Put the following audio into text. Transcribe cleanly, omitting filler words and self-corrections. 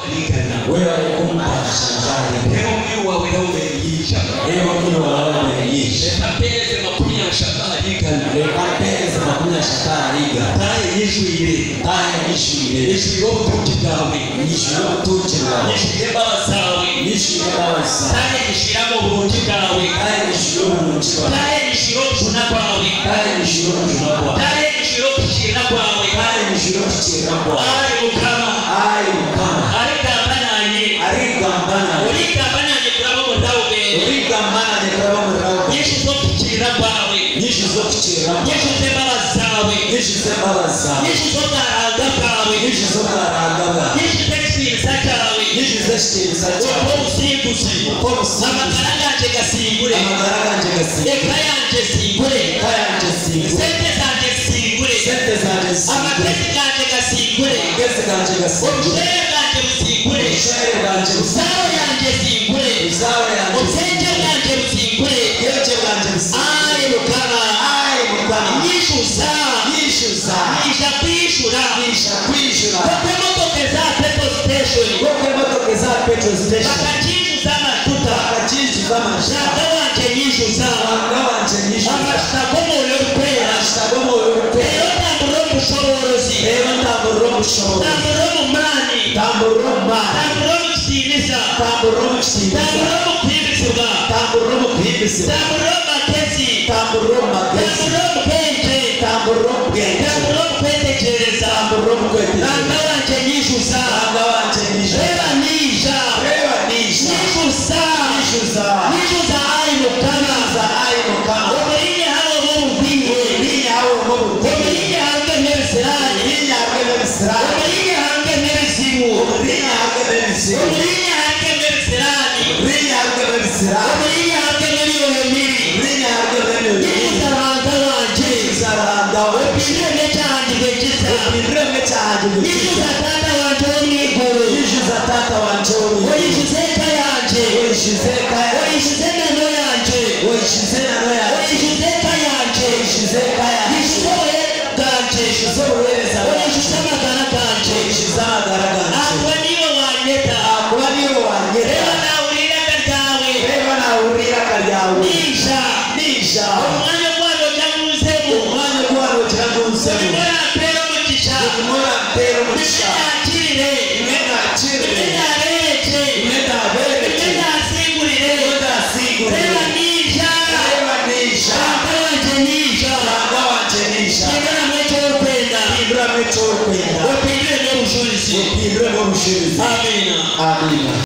wewe alikumpa shangari leo mwiwa wewe yisha leo mwiwa wewe yisha tapeze makunya shangari kana tapeze makunya shangari taye yishwire yishwire obutukidawe yishwire obutukidawe yishwire basawe yishwire basawe taye yishiramo obutukidawe taye yishwire obutukidawe taye yishwire obutuna kwawe taye yishwire obutuna kwawe taye yishwire okukira kwawe taye yishwire okukira kwawe ayi mukama arigamba nanye kuraba omutawe nyinshi z'okukira kwawe nyinshi z'embabazi zawe nyinshi z'okugaranga kwawe nyinshi z'ekitiinisa kyawe obusinguzi amagara ganje gasingule eka yanje esingule sente zanje zisingule amatesi ganje gasingule obushere bwanje busingule usawo yanje esingule obusenje bwanje busingule ayi mukama nyishuza nyisha kwishura kokwemotoka eza petrol station bakachizuza amafuta shaka wanje nyishuza amashita g'omwoyo orukwera eyo tambura omushoborozi tambura omumaani tambura omukitiinisa tambura omukwimbisibwa tambura omumagezi tambura omukenje tambura okwetekereza nanga wanje nyishuza reba nisha nyishuza ayi mukama omulinye habo omububwire omulinye hange n'ebisirani omulinye hange n'ebizibu omulinye hange n'ebisirani omulinye hange n'ebyoyo biri nyishuza banga wanje opindire kyanje bekiza nyishuza tata wanje omwiguru oyishuze eka yanje oyishuze nano yanje oyishuze eka yanje oyishuze obuhere bwanje oyishuze amagara ganje akuba niwe wanyeta reba nawuliraga ryawe nisha omwanya gwano jagunzemu nimwenampera omugisha nimwenakirire nimwenareke nimwenasingulire reba nisha anga wanje nisha hinduramu ekyorukwenda opindire n'obujulizi amina